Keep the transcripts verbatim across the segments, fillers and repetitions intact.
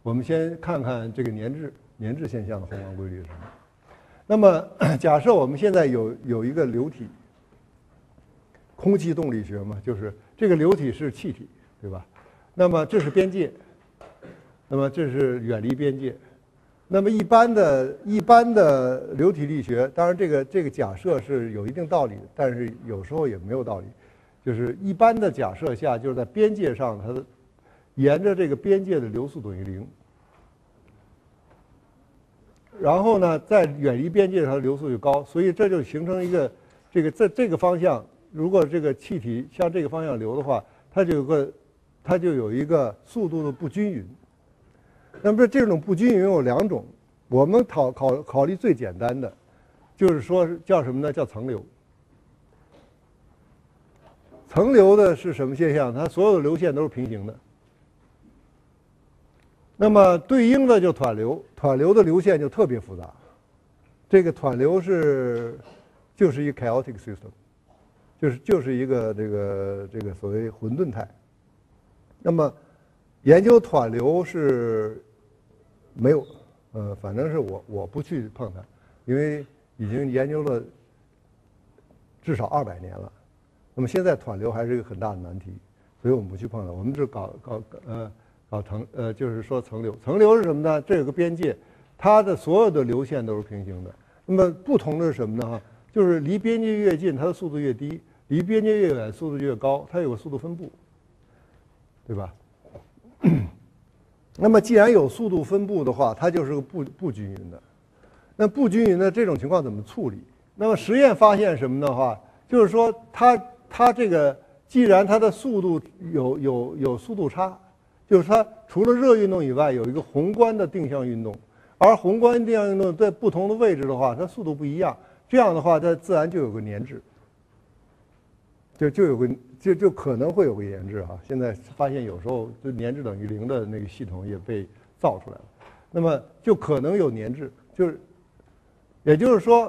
我们先看看这个粘滞粘滞现象的宏观规律是什么。那么假设我们现在有有一个流体，空气动力学嘛，就是这个流体是气体，对吧？那么这是边界，那么这是远离边界。那么一般的一般的流体力学，当然这个这个假设是有一定道理的，但是有时候也没有道理。就是一般的假设下，就是在边界上，它的沿着这个边界的流速等于零。然后呢，在远离边界上的流速就高，所以这就形成一个这个在这个方向，如果这个气体向这个方向流的话，它就有个它就有一个速度的不均匀。那么这种不均匀有两种，我们考考考虑最简单的，就是说叫什么呢？叫层流。层流的是什么现象？它所有的流线都是平行的。那么对应的就湍流，湍流的流线就特别复杂。这个湍流是就是一个 chaotic system， 就是就是一个这个这个所谓混沌态。那么研究湍流是没有，呃，反正是我我不去碰它，因为已经研究了至少二百年了。那么现在湍流还是一个很大的难题，所以我们不去碰它。我们只搞搞呃搞层呃，就是说层流。层流是什么呢？这有个边界，它的所有的流线都是平行的。那么不同的是什么呢？哈，就是离边界越近，它的速度越低；离边界越远，速度越高。它有个速度分布，对吧？那么既然有速度分布的话，它就是个不不均匀的。那不均匀的这种情况怎么处理？那么实验发现什么的话，就是说它它这个既然它的速度有有有速度差，就是它除了热运动以外，有一个宏观的定向运动，而宏观定向运动在不同的位置的话，它速度不一样。这样的话，它自然就有个粘滞，就就有个就就可能会有个粘滞啊。现在发现有时候就粘滞等于零的那个系统也被造出来了，那么就可能有粘滞，就是也就是说，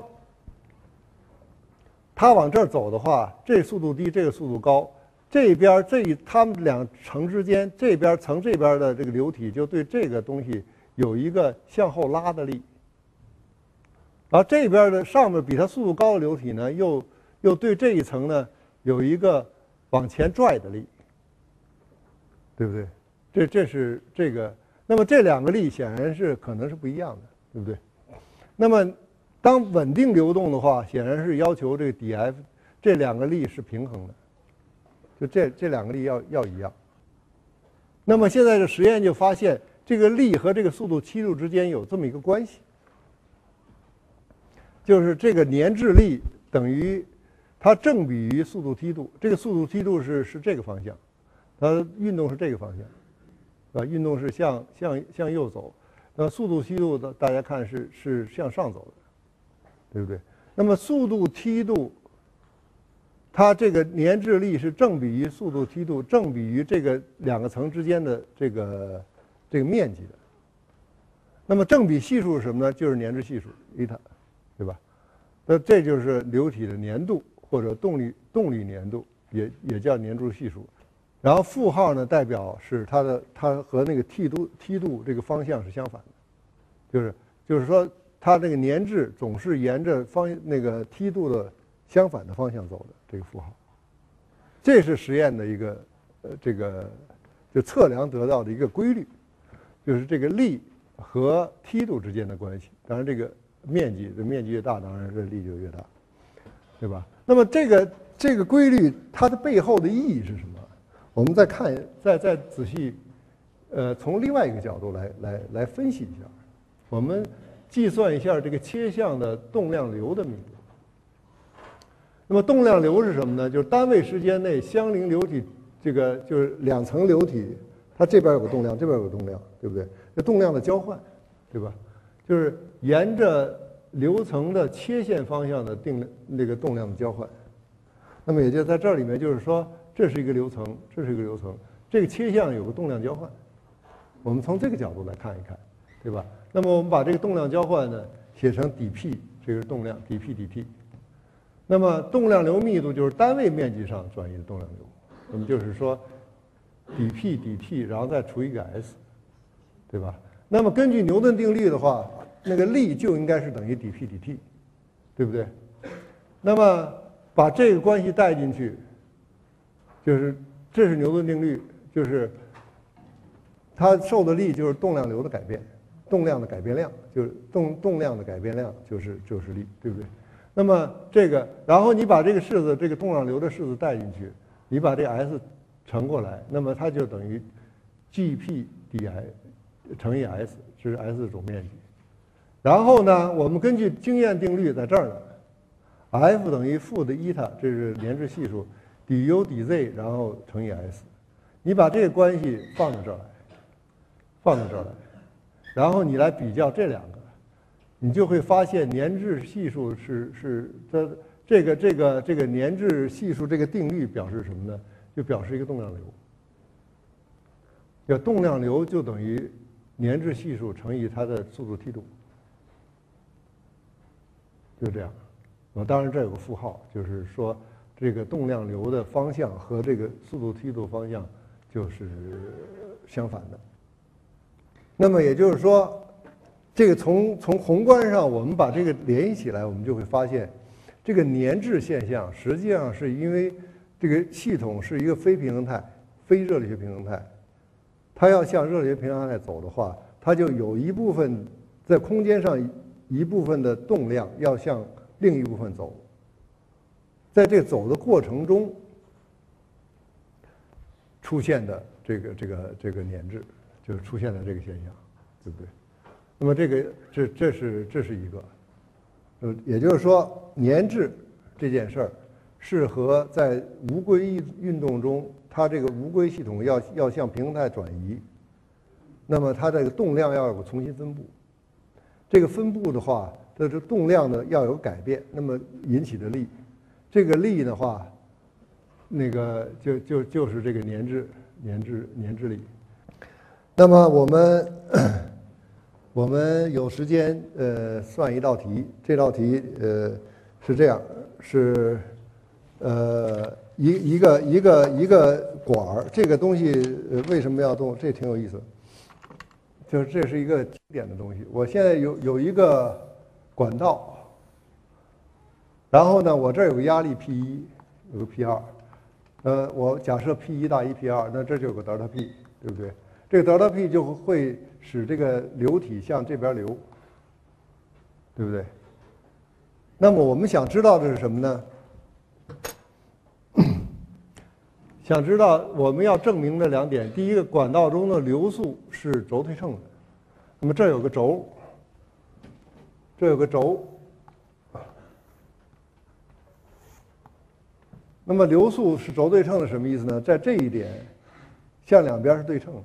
它往这儿走的话，这速度低，这个速度高，这边这它们两层之间，这边层这边的这个流体就对这个东西有一个向后拉的力，然后这边的上面比它速度高的流体呢，又又对这一层呢有一个往前拽的力，对不对？这这是这个，那么这两个力显然是可能是不一样的，对不对？那么当稳定流动的话，显然是要求这个 dF 这两个力是平衡的，就这这两个力要要一样。那么现在的实验就发现，这个力和这个速度梯度之间有这么一个关系，就是这个粘滞力等于它正比于速度梯度，这个速度梯度是是这个方向，它运动是这个方向，啊，运动是向向向右走，那速度梯度的大家看是是向上走的。对不对？那么速度梯度，它这个粘滞力是正比于速度梯度，正比于这个两个层之间的这个这个面积的。那么正比系数是什么呢？就是粘滞系数伊塔，对吧？那这就是流体的粘度或者动力动力粘度，也也叫粘住系数。然后负号呢，代表是它的它和那个梯度梯度这个方向是相反的，就是就是说。它这个粘滞总是沿着方那个梯度的相反的方向走的，这个符号，这是实验的一个呃这个就测量得到的一个规律，就是这个力和梯度之间的关系。当然，这个面积的面积越大，当然这力就越大，对吧？那么这个这个规律它的背后的意义是什么？我们再看再再仔细呃从另外一个角度来来来分析一下，我们。计算一下这个切向的动量流的密度。那么动量流是什么呢？就是单位时间内相邻流体，这个就是两层流体，它这边有个动量，这边有个动量，对不对？这动量的交换，对吧？就是沿着流层的切线方向的定那个动量的交换。那么也就在这里面，就是说这是一个流层，这是一个流层，这个切向有个动量交换。我们从这个角度来看一看，对吧？那么我们把这个动量交换呢写成 dP， 这个是动量 dP dt。那么动量流密度就是单位面积上转移的动量流。那么就是说 dP dt， 然后再除以个 s， 对吧？ 那么根据牛顿定律的话，那个力就应该是等于 dP dt， 对不对？那么把这个关系带进去，就是这是牛顿定律，就是它受的力就是动量流的改变，动量的改变量就是动动量的改变量就是就是力，对不对？那么这个，然后你把这个式子，这个动量流的式子带进去，你把这个 S 乘过来，那么它就等于 Gp di 乘以 S， 这是 S 的总面积。然后呢，我们根据经验定律在这儿呢 ，F 等于负的伊塔，这是粘滞系数 ，du dz， 然后乘以 S。你把这个关系放到这儿来，放到这儿来，然后你来比较这两个，你就会发现粘滞系数是是这这个这个这个粘滞系数这个定律表示什么呢？就表示一个动量流。叫动量流就等于粘滞系数乘以它的速度梯度，就这样。啊，当然这有个负号，就是说这个动量流的方向和这个速度梯度方向就是相反的。那么也就是说，这个从从宏观上我们把这个联系起来，我们就会发现，这个粘滞现象实际上是因为这个系统是一个非平衡态、非热力学平衡态。它要向热力学平衡态走的话，它就有一部分在空间上一部分的动量要向另一部分走，在这走的过程中出现的这个这个这个粘滞，就是出现了这个现象，对不对？那么这个这这是这是一个，呃，也就是说粘滞这件事儿是和在无规运动中。它这个无规系统要要向平衡态转移，那么它这个动量要有个重新分布。这个分布的话，它这动量呢要有改变，那么引起的力，这个力的话，那个就就就是这个粘滞粘滞粘滞力。那么我们我们有时间呃算一道题，这道题呃是这样，是呃。一一个一个一个管儿，这个东西呃为什么要动？这挺有意思，就是这是一个经典的东西。我现在有有一个管道，然后呢，我这儿有个压力 P 一，有个 P 二，呃，我假设 P 一大于 P 二，那这就有个德尔塔 P， 对不对？这个德尔塔 P 就会使这个流体向这边流，对不对？那么我们想知道的是什么呢？想知道我们要证明的两点，第一个，管道中的流速是轴对称的。那么这有个轴，这有个轴，那么流速是轴对称的什么意思呢？在这一点，向两边是对称的。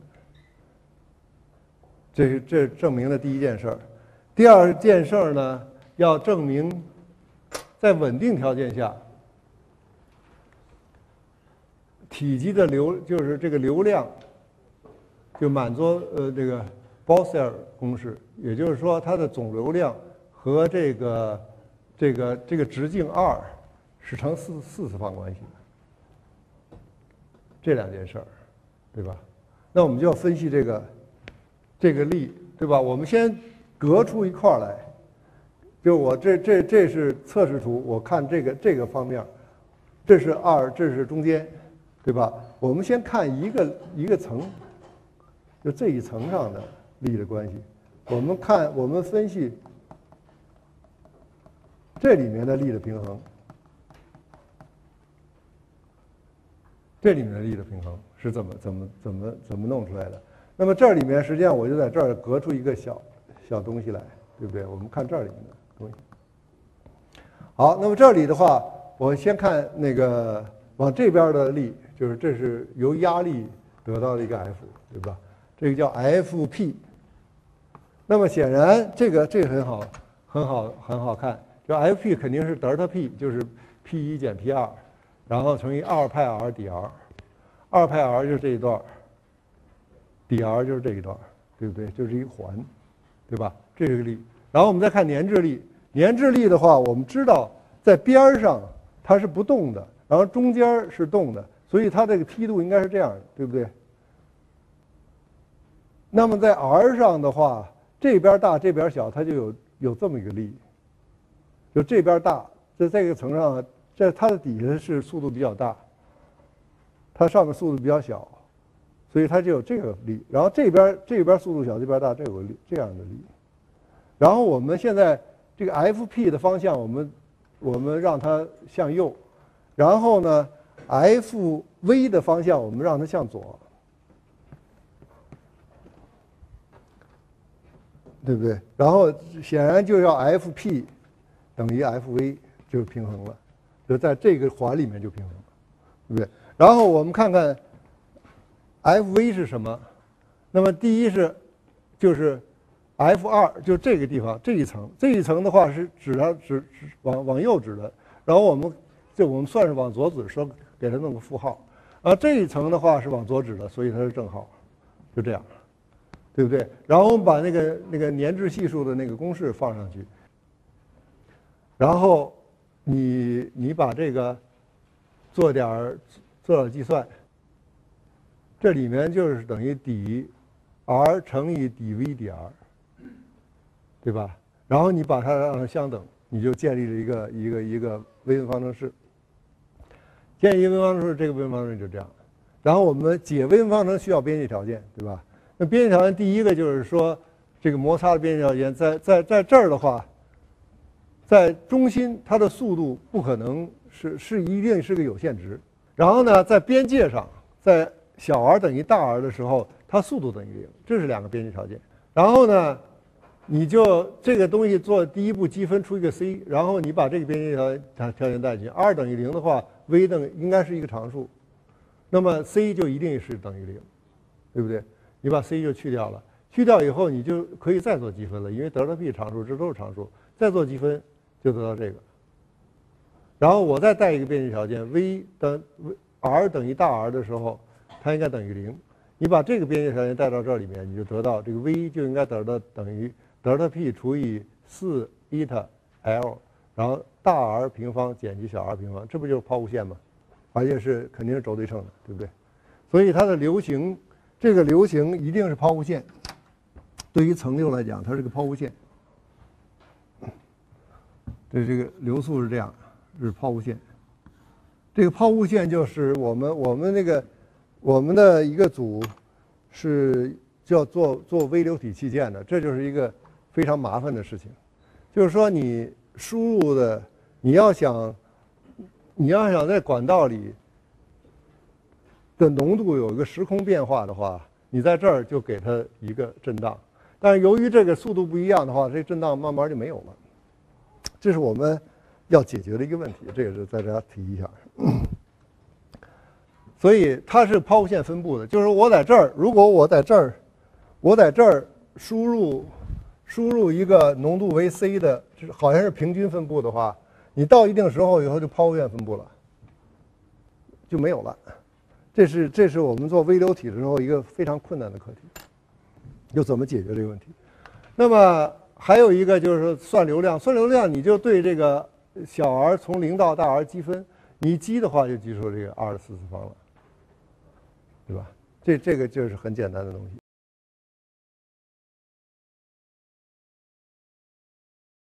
这是这证明的第一件事儿。第二件事儿呢，要证明在稳定条件下。体积的流就是这个流量，就满足呃这个 Bosser 公式，也就是说它的总流量和这个这个这个直径二是成四四次方关系的，这两件事儿，对吧？那我们就要分析这个这个力，对吧？我们先隔出一块来，就我这这这是测试图，我看这个这个方面，这是二，这是中间。对吧？我们先看一个一个层，就这一层上的力的关系。我们看，我们分析这里面的力的平衡，这里面的力的平衡是怎么怎么怎么怎么弄出来的？那么这里面实际上我就在这儿隔出一个小小东西来，对不对？我们看这里面的东西。好，那么这里的话，我先看那个往这边的力。就是这是由压力得到的一个 F， 对吧？这个叫 F P。那么显然这个这个很好，很好，很好看。就 F P 肯定是德尔塔 P， 就是 P 一减 P 二，然后乘以二派 r dr， 二派 r 就是这一段 ，dr 就是这一段，对不对？就是一个环，对吧？这是个力。然后我们再看粘滞力，粘滞力的话，我们知道在边上它是不动的，然后中间是动的。所以它这个梯度应该是这样的，对不对？ 那么在 R 上的话，这边大这边小，它就有有这么一个力，就这边大，在这个层上，在它的底下是速度比较大，它上面速度比较小，所以它就有这个力。然后这边这边速度小，这边大，这有个力这样的力。然后我们现在这个 F P 的方向，我们我们让它向右，然后呢 F V 的方向我们让它向左。对不对？然后显然就要 F P 等于 F V 就平衡了，就在这个环里面就平衡了，对不对？然后我们看看 F V 是什么？那么第一是就是 F 二，就这个地方这一层，这一层的话是指它指指往往右指的，然后我们就我们算是往左指，说给它弄个负号，而这一层的话是往左指的，所以它是正号，就这样。对不对？然后我们把那个那个粘滞系数的那个公式放上去，然后你你把这个做点儿做点计算，这里面就是等于底 r 乘以底 v 底 r， 对吧？然后你把它让它相等，你就建立了一个一个一个微分方程式。建立一个微分方程式，这个微分方程式就这样。然后我们解微分方程需要边界条件，对吧？那边界条件第一个就是说，这个摩擦的边界条件在在在这儿的话，在中心它的速度不可能是是一定是个有限值。然后呢，在边界上，在小 r 等于大 R 的时候，它速度等于零，这是两个边界条件。然后呢，你就这个东西做第一步积分出一个 c， 然后你把这个边界条条条件带进去 ，r 等于零的话 ，v 等于应该是一个常数，那么 c 就一定是等于零，对不对？你把 c 就去掉了，去掉以后你就可以再做积分了，因为德尔塔 p 常数，这都是常数，再做积分就得到这个。然后我再带一个边界条件 ，v 等 r 等于大 R 的时候，它应该等于零。你把这个边界条件带到这里面，你就得到这个 v 就应该得到等于德尔塔 p 除以四伊塔 l， 然后大 R 平方减去小 r 平方，这不就是抛物线吗？而且是肯定是轴对称的，对不对？所以它的流行。这个流行一定是抛物线，对于层流来讲，它是个抛物线。对，这个流速是这样，是抛物线。这个抛物线就是我们我们那个我们的一个组是叫做做微流体器件的，这就是一个非常麻烦的事情。就是说，你输入的，你要想你要想在管道里的浓度有一个时空变化的话，你在这儿就给它一个震荡，但是由于这个速度不一样的话，这震荡慢慢就没有了。这是我们要解决的一个问题，这也是在这儿提一下。所以它是抛物线分布的，就是我在这儿，如果我在这儿，我在这儿输入输入一个浓度为 c 的，好像是平均分布的话，你到一定时候以后就抛物线分布了，就没有了。这是这是我们做微流体的时候一个非常困难的课题，就怎么解决这个问题。那么还有一个就是说算流量，算流量你就对这个小 r 从零到大 R 积分，你积的话就积出这个 r 的四次方了，对吧？这这个就是很简单的东西。